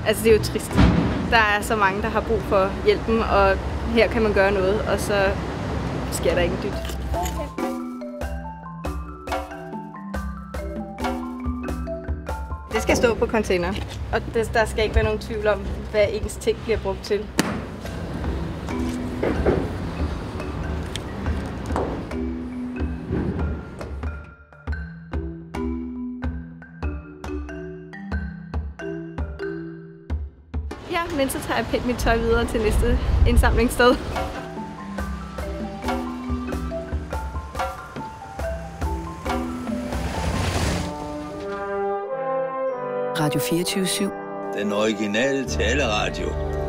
Altså, det er jo trist. Der er så mange, der har brug for hjælpen, og her kan man gøre noget, og så sker der ikke en dyt. Det skal stå på container, og der skal ikke være nogen tvivl om, hvad ens ting bliver brugt til. Ja, men så tager jeg pænt mit tøj videre til næste indsamlingssted. Radio 24/7. Den originale taleradio.